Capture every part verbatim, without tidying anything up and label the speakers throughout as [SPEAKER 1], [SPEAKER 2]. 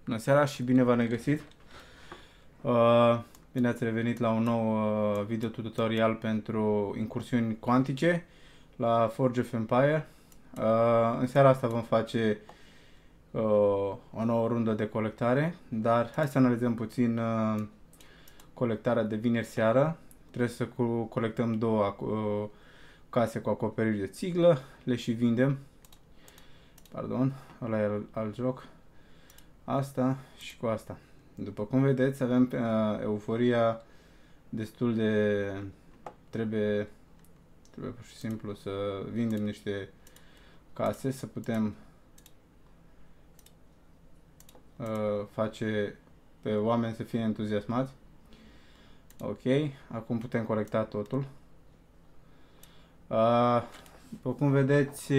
[SPEAKER 1] Bună seara și bine v-am regăsit. Uh, bine ați revenit la un nou uh, video tutorial pentru incursiuni cuantice la Forge of Empire. Uh, în seara asta vom face uh, o nouă rundă de colectare, dar hai să analizăm puțin uh, colectarea de vineri seara. Trebuie să cu colectăm două uh, case cu acoperiri de țiglă, le și vindem. Pardon, ăla e alt, alt joc. Asta și cu asta. După cum vedeți, avem uh, euforia destul de... Trebuie, trebuie pur și simplu să vindem niște case, să putem uh, face pe oameni să fie entuziasmați. Ok, acum putem colecta totul. Uh, după cum vedeți,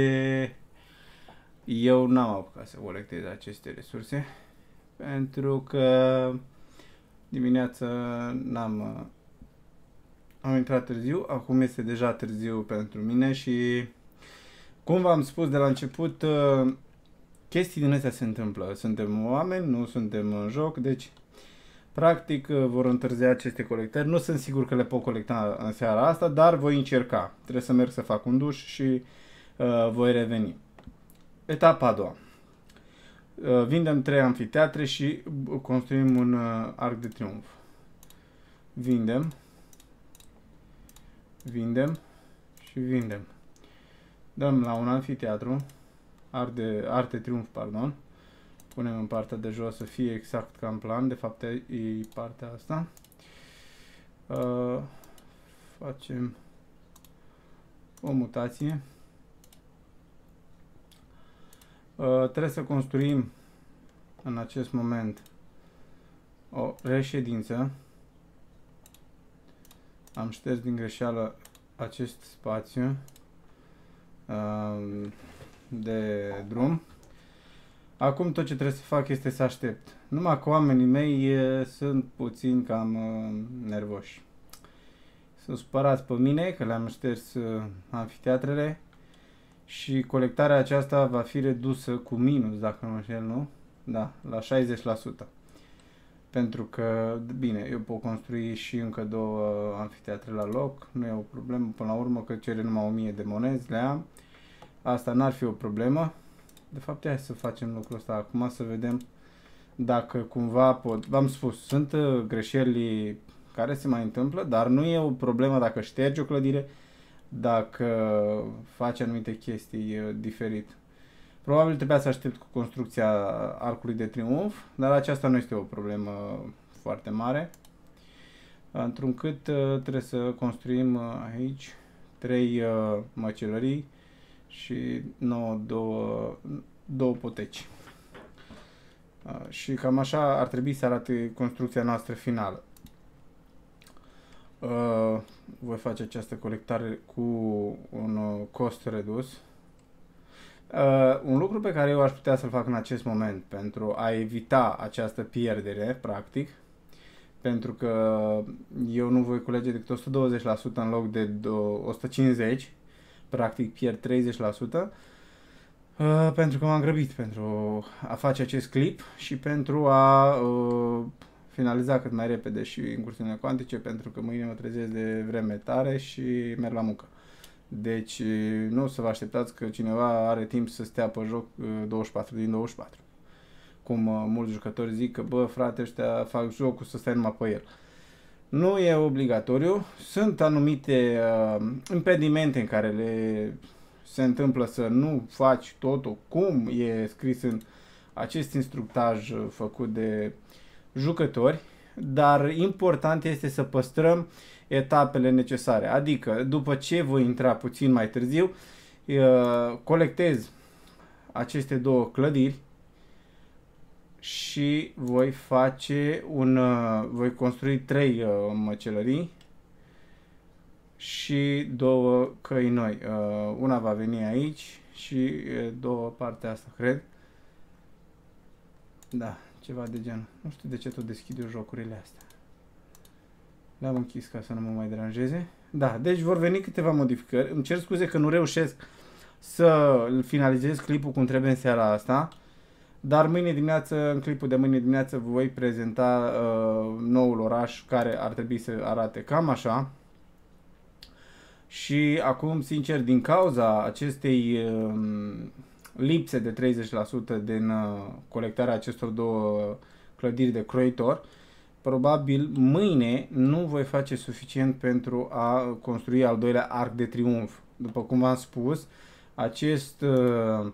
[SPEAKER 1] eu n-am apucat să colectez aceste resurse pentru că dimineața n-am am intrat târziu, acum este deja târziu pentru mine și cum v-am spus de la început, chestii din astea se întâmplă. Suntem oameni, nu suntem în joc, deci practic vor întârzia aceste colectări. Nu sunt sigur că le pot colecta în seara asta, dar voi încerca. Trebuie să merg să fac un duș și uh, voi reveni. Etapa a doua. Uh, vindem trei amfiteatre și construim un uh, arc de triumf. Vindem. Vindem. Și vindem. Dăm la un amfiteatru. Arc de, arc de triumf, pardon. Punem în partea de jos să fie exact ca în plan. De fapt e partea asta. Uh, facem o mutație. Uh, trebuie să construim în acest moment o reședință. Am șters din greșeală acest spațiu uh, de drum. Acum tot ce trebuie să fac este să aștept. Numai că oamenii mei e, sunt puțin cam uh, nervoși. Sunt supărați pe mine că le-am șters uh, amfiteatrele. Și colectarea aceasta va fi redusă cu minus, dacă nu mă înșel, nu? Da, la șaizeci la sută. Pentru că, bine, eu pot construi și încă două amfiteatre la loc, nu e o problemă, până la urmă că cere numai o mie de monezi, le am. Asta n-ar fi o problemă. De fapt, hai să facem lucrul ăsta acum, să vedem dacă cumva pot. V-am spus, sunt greșeli care se mai întâmplă, dar nu e o problemă dacă ștergi o clădire, dacă faci anumite chestii uh, diferit. Probabil trebuia să aștept cu construcția arcului de triumf, dar aceasta nu este o problemă foarte mare. Întrucât uh, trebuie să construim uh, aici trei uh, măcelării și nouă, două, două poteci. Uh, și cam așa ar trebui să arate construcția noastră finală. Uh, voi face această colectare cu un uh, cost redus. Uh, un lucru pe care eu aș putea să-l fac în acest moment pentru a evita această pierdere, practic, pentru că eu nu voi culege decât o sută douăzeci la sută în loc de o sută cincizeci la sută, practic pierd treizeci la sută, uh, pentru că m-am grăbit pentru a face acest clip și pentru a uh, finaliza cât mai repede și incursiunile cuantice, pentru că mâine mă trezesc de vreme tare și merg la muncă. Deci nu o să vă așteptați că cineva are timp să stea pe joc douăzeci și patru din douăzeci și patru. Cum mulți jucători zic că, bă, frate, ăștia fac jocul să stai numai pe el. Nu e obligatoriu. Sunt anumite uh, impedimente în care le se întâmplă să nu faci totul cum e scris în acest instructaj făcut de jucători, dar important este să păstrăm etapele necesare. Adică, după ce voi intra puțin mai târziu, colectez aceste două clădiri și voi face un, voi construi trei măcelării și două căi noi. Una va veni aici și două partea asta, cred. Da, ceva de genul. Nu știu de ce tot deschid eu jocurile astea. Le-am închis ca să nu mă mai deranjeze. Da, deci vor veni câteva modificări. Îmi cer scuze că nu reușesc să finalizez clipul cum trebuie în seara asta. Dar mâine dimineață, în clipul de mâine dimineață, vă voi prezenta uh, noul oraș care ar trebui să arate cam așa. Și acum, sincer, din cauza acestei uh, lipse de treizeci la sută din uh, colectarea acestor două clădiri de croitor, probabil mâine nu voi face suficient pentru a construi al doilea arc de triumf. După cum v-am spus, acest uh,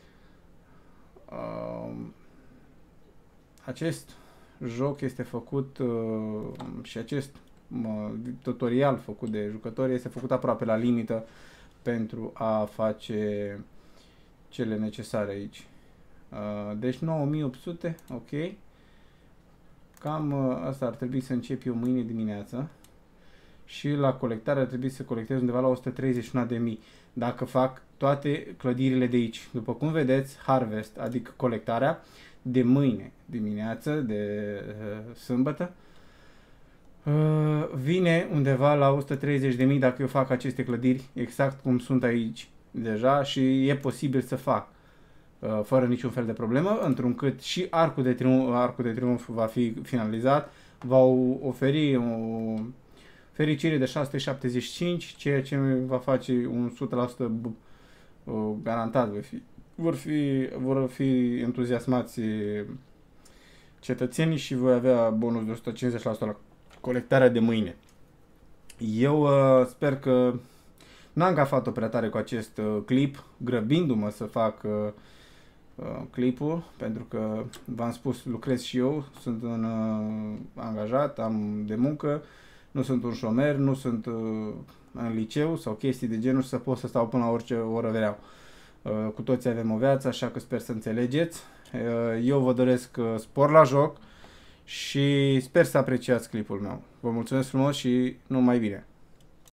[SPEAKER 1] uh, acest joc este făcut uh, și acest uh, tutorial făcut de jucători este făcut aproape la limită pentru a face cele necesare aici. Uh, deci nouă mii opt sute, ok. Cam uh, asta ar trebui să încep eu mâine dimineață. Și la colectare ar trebui să colectez undeva la o sută treizeci și unu de mii. Dacă fac toate clădirile de aici. După cum vedeți, harvest, adică colectarea de mâine dimineață, de uh, sâmbătă, uh, vine undeva la o sută treizeci de mii dacă eu fac aceste clădiri exact cum sunt aici deja și e posibil să fac uh, fără niciun fel de problemă, întrucât și arcul de triumf, arcul de triumf va fi finalizat, va oferi o fericire de șase sute șaptezeci și cinci, ceea ce va face un o sută la sută garantat. Vor fi, vor fi, vor fi entuziasmați cetățenii și voi avea bonus de o sută cincizeci la sută la colectarea de mâine. Eu uh, sper că n-am gafat-o prea tare cu acest uh, clip, grăbindu-mă să fac uh, uh, clipul, pentru că v-am spus, lucrez și eu, sunt un uh, angajat, am de muncă, nu sunt un șomer, nu sunt uh, în liceu sau chestii de genul să pot să stau până la orice oră vreau. Uh, cu toții avem o viață, așa că sper să înțelegeți. Uh, eu vă doresc uh, spor la joc și sper să apreciați clipul meu. Vă mulțumesc frumos și numai bine!